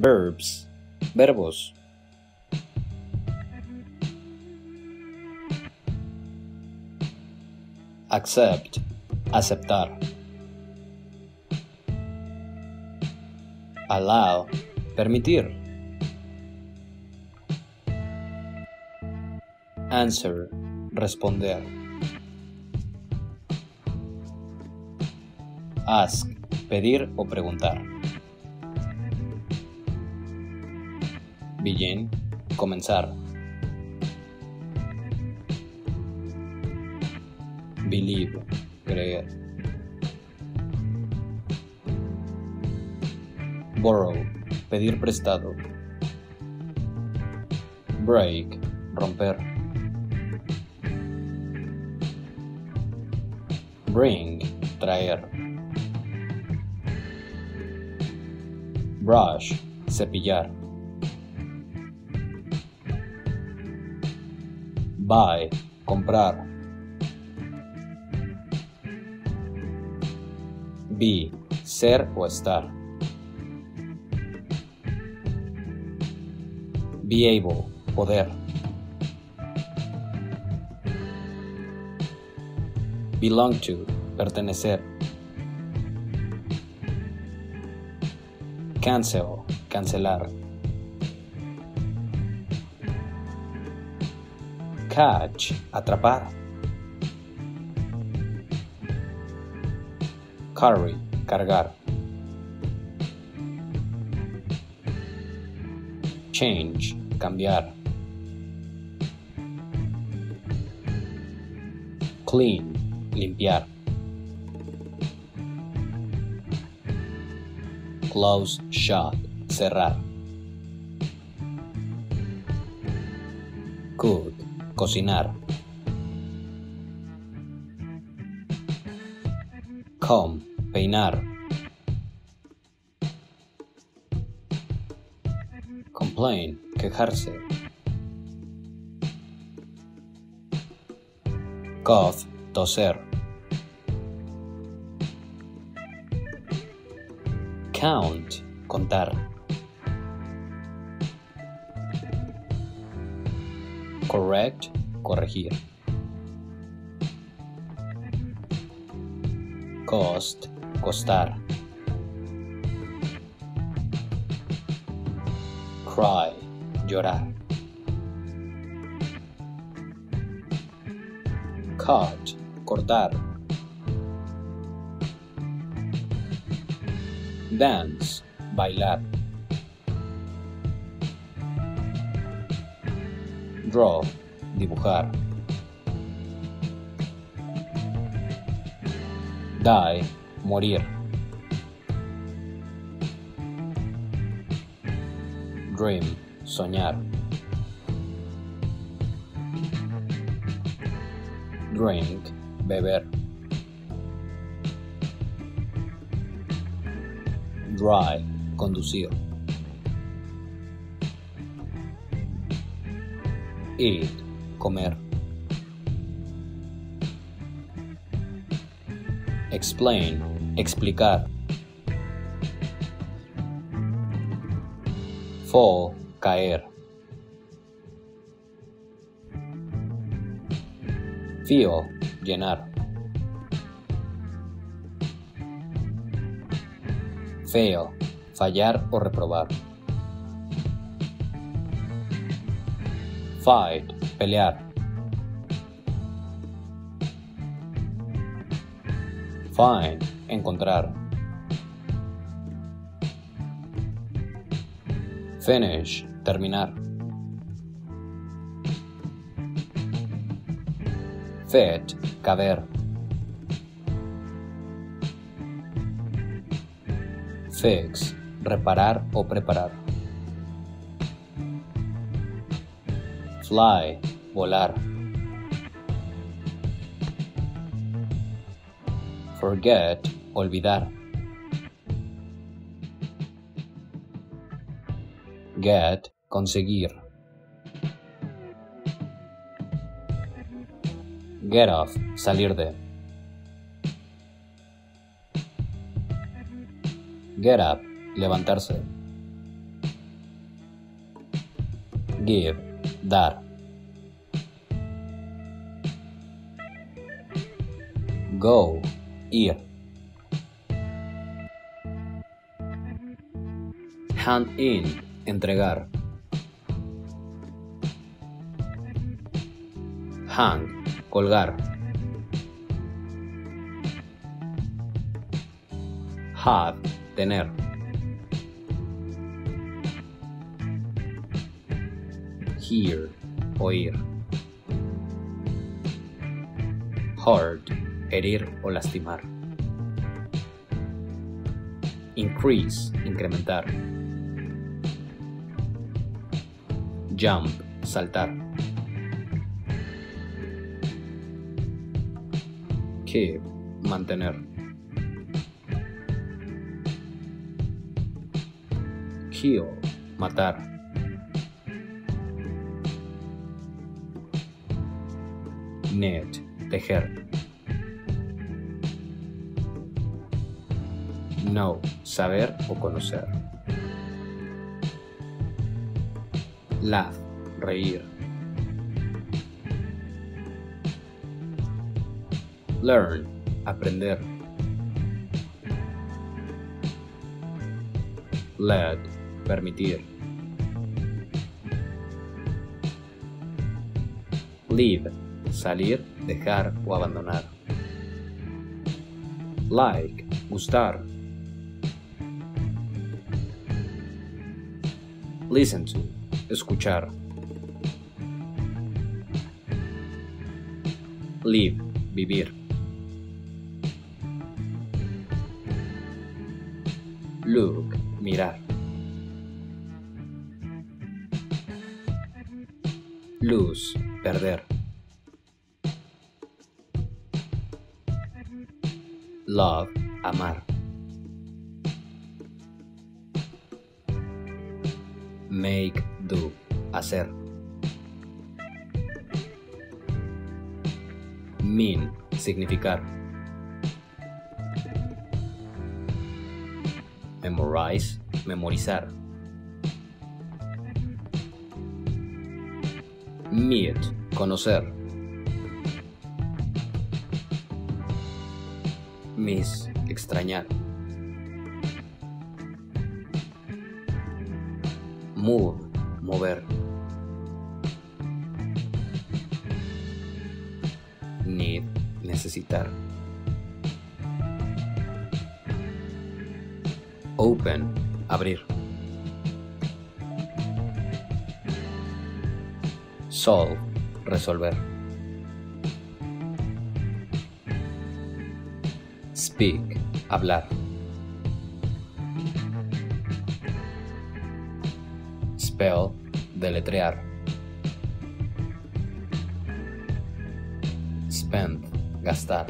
Verbs, verbos. Accept, aceptar. Allow, permitir. Answer, responder. Ask, pedir o preguntar. Begin, comenzar. Believe, creer. Borrow, pedir prestado. Break, romper. Bring, traer. Brush, cepillar. Buy, comprar. Be, ser o estar. Be able, poder. Belong to, pertenecer. Cancel, cancelar. Catch, atrapar. Carry, cargar. Change, cambiar. Clean, limpiar. Close, shut, cerrar. Cook, cocinar. Comb, peinar. Complain, quejarse. Cough, toser. Count, contar. Correct, corregir. Cost, costar. Cry, llorar. Cut, cortar. Dance, bailar. Draw, dibujar. Die, morir. Dream, soñar. Drink, beber. Drive, conducir. Eat, comer. Explain, explicar. Fall, caer. Fill, llenar. Fail, fallar o reprobar. Fight, pelear. Find, encontrar. Finish, terminar. Fit, caber. Fix, reparar o preparar. Fly, volar. Forget, olvidar. Get, conseguir. Get off, salir de. Get up, levantarse. Give, dar. Go, ir. Hand in, entregar. Hang, colgar. Have, tener. Hear, oír. Hurt, herir o lastimar. Increase, incrementar. Jump, saltar. Keep, mantener. Kill, matar. Knit, tejer. Know, saber o conocer. Laugh, reír. Learn, aprender. Let, permitir. Leave, salir, dejar o abandonar. Like, gustar. Listen to, escuchar. Live, vivir. Look, mirar. Lose, perder. Love, amar. Make, do, hacer. Mean, significar. Memorize, memorizar. Meet, conocer. Miss, extrañar. Move, mover. Need, necesitar. Open, abrir. Solve, resolver. Speak, hablar. Spell, deletrear. Spend, gastar.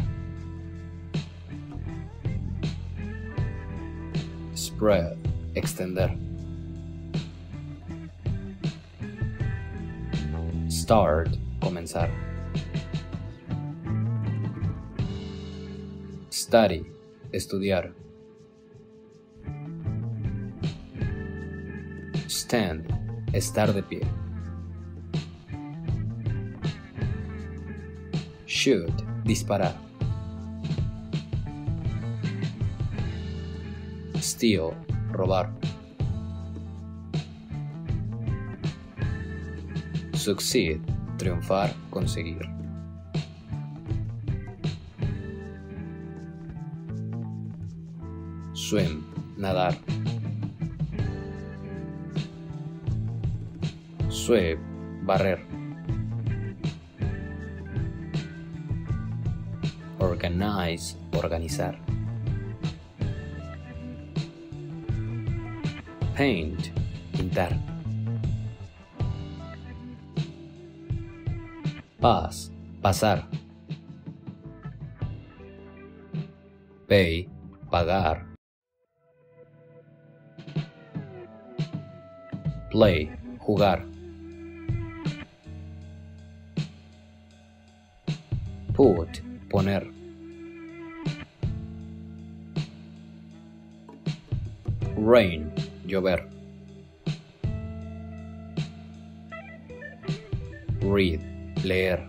Spread, extender. Start, comenzar. Study, estudiar. Stand, estar de pie. Shoot, disparar. Steal, robar. Succeed, triunfar, conseguir. Swim, nadar. Sweep, barrer. Organize, organizar. Paint, pintar. Pass, pasar. Pay, pagar. Play, jugar. Put, poner. Rain, llover. Read, leer.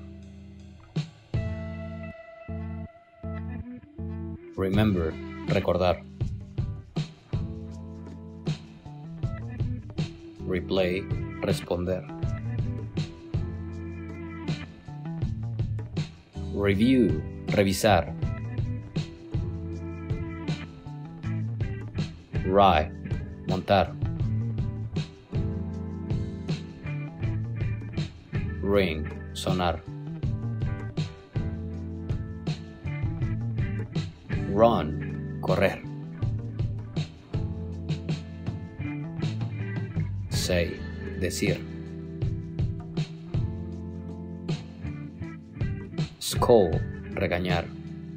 Remember, recordar. Replay, responder. Review, revisar. Ride, montar. Ring, sonar. Run, correr. Say, decir. Scold, regañar.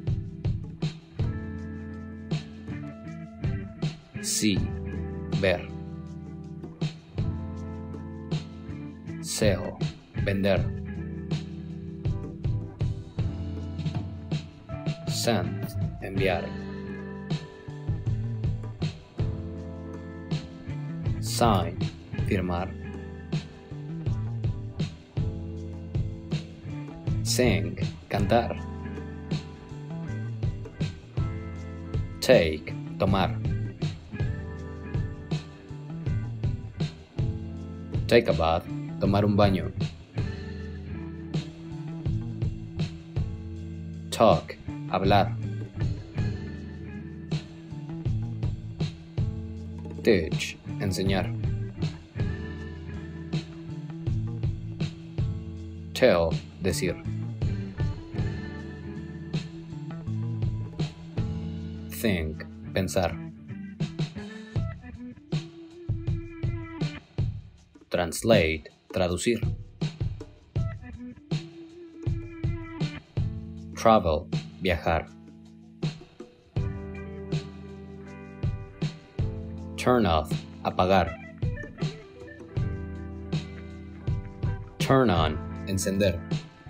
See, ver. Sell, vender. Send, enviar. Sign, firmar. Sing, cantar. Take, tomar. Take a bath, tomar un baño. Talk, hablar. Teach, enseñar. Tell, decir. Think, pensar. Translate, traducir. Travel, viajar. Turn off, apagar. Turn on, encender.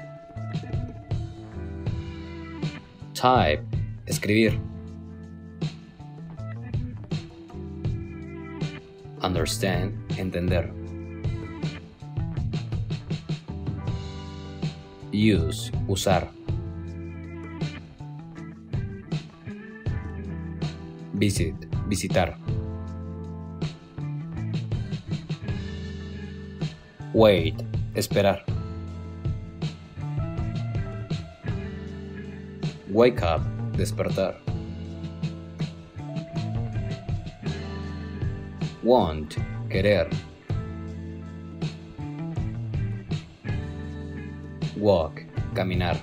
Type, escribir. Understand, entender. Use, usar. Visit, visitar. Wait, esperar. Wake up, despertar. Want, querer. Walk, caminar.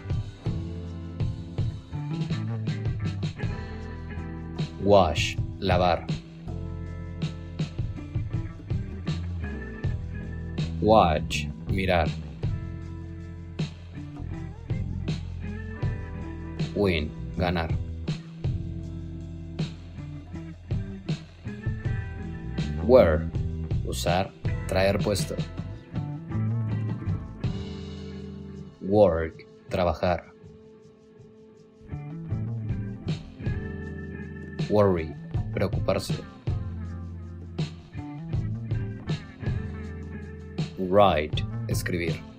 Wash, lavar. Watch, mirar. Win, ganar. Wear, usar, traer puesto. Work, trabajar. Worry, preocuparse. Write, escribir.